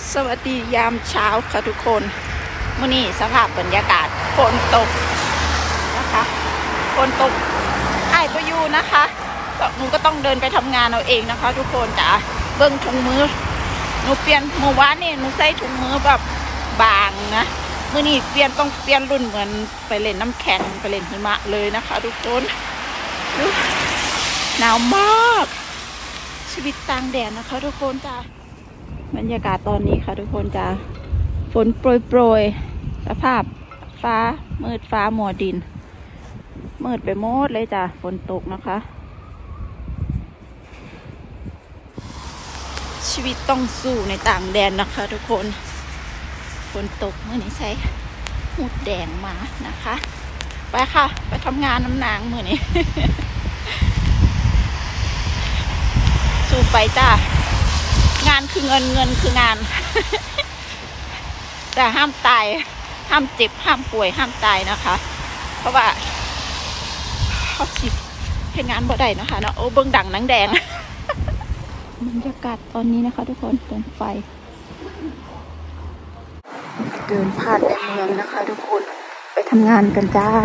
สวัสดียามเช้าค่ะทุกคนมื้อนี้สภาพบรรยากาศฝนตกนะคะฝนตกอ้ายบ่อยู่นะคะหนูก็ต้องเดินไปทำงานเอาเองนะคะทุกคนจ๋าเบิ่งถุงมือหนูเปลี่ยนเมื่อวานนี่หนูใส่ถุงมือแบบบางนะมื้อนี้ต้องเปลี่ยนรุ่นเหมือนไปเล่นน้ำแข็งไปเล่นหิมะเลยนะคะทุกคนหนาวมากชีวิตต่างแดนนะคะทุกคนจ้าบรรยากาศตอนนี้ค่ะทุกคนจ้าฝนโปรยสภาพฟ้ามืดฟ้ามัวดินมืดไปหมดเลยจ้าฝนตกนะคะชีวิตต้องสู้ในต่างแดนนะคะทุกคนฝนตกเมื่อนี้ใช้หูดแดงมานะคะไปค่ะไปทำงานน้ำนางมื่อนี้ สู้ไปจ้างานคือเงินเงินคืองาน แต่ห้ามตายห้ามเจ็บห้ามป่วยห้ามตายนะคะเพราะว่าเขาสิเห็นงานบ่ได้นะคะเนาะโอ้เบิ่งดังนังแดง บรรยากาศตอนนี้นะคะทุกคนตรงไฟเดินผ่านในเมืองนะคะทุกคนไปทำงานกันจ้า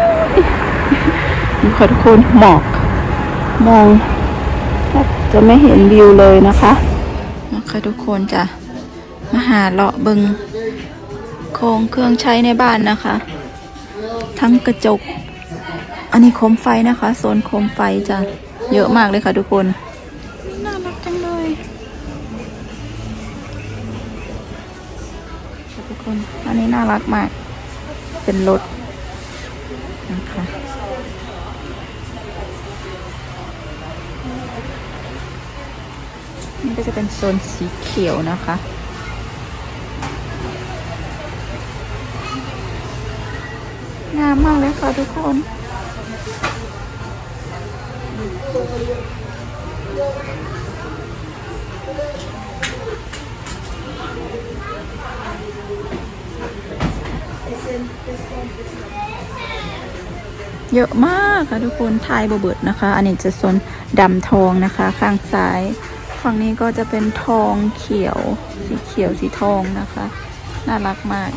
นี่ค่ะทุกคนหมอกมองจะไม่เห็นวิวเลยนะคะทุกคนจะมาหาเลาะเบิงของเครื่องใช้ในบ้านนะคะทั้งกระจกอันนี้โคมไฟนะคะโซนโคมไฟจะเยอะมากเลยค่ะทุกคนน่ารักจังเลยทุกคนอันนี้น่ารักมากเป็นรถนะคะนี่ก็จะเป็นโซนสีเขียวนะคะงามมากเลยค่ะทุกคนเยอะมากค่ะทุกคนไทยบเบิดนะคะอันนี้จะโซนดำทองนะคะข้างซ้ายฝั่งนี้ก็จะเป็นทองเขียวสีเขียวสีทองนะคะน่ารักมาก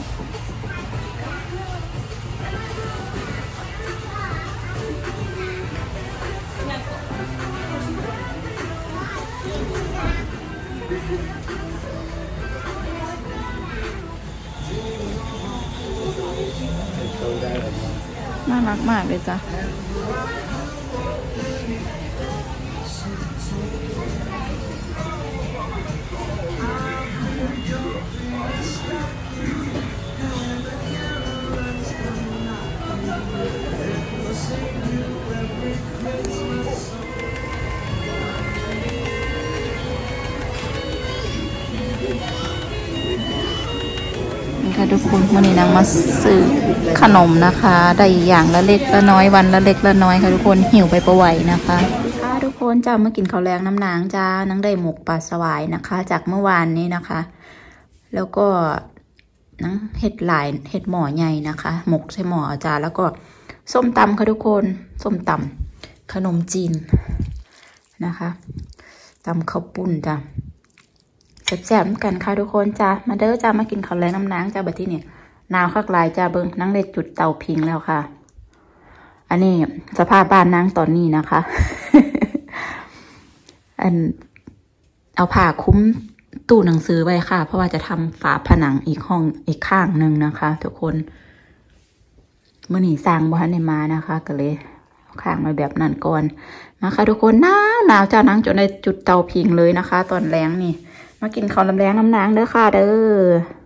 น่ารักมากเลยจ้ะค่ะทุกคนวันนี้นางมาซื้อขนมนะคะได้อย่างละเล็กละน้อยวันละเล็กละน้อยค่ะทุกคนหิวไปประไหวนะคะค่ะทุกคนจะมากินข้าวแรงน้ำนางจ้านางได้หมกปลาสวายนะคะจากเมื่อวานนี้นะคะแล้วก็นางเห็ดหม้อใหญ่นะคะหมกใส่หม้อจ้าแล้วก็ส้มตำค่ะทุกคนส้มตำขนมจีนนะคะตำข้าวปุ้นจ้าแซ่บๆกันค่ะทุกคนจ้ามาเด้อจ้ามากินข้าวแรงน้ำนางจ้าบัดที่เนี่ยหนาวคักหลายจ้าเบิ้งนั่งได้จุดเตาพิงแล้วค่ะอันนี้สภาพบ้านนางตอนนี้นะคะ เอาผ้าคุ้มตู้หนังสือไว้ค่ะเพราะว่าจะทำฝาผนังอีกห้องอีกข้างหนึ่งนะคะทุกคนเมื่อนี้สร้างบ้านในมานะคะก็เลยข้างมาแบบนั้นก่อนนะคะทุกคนหนาวจ้านางจนได้จุดเตาพิงเลยนะคะตอนแรงนี่มากินข้าวแรงน้ำนางเด้อค่ะเด้อ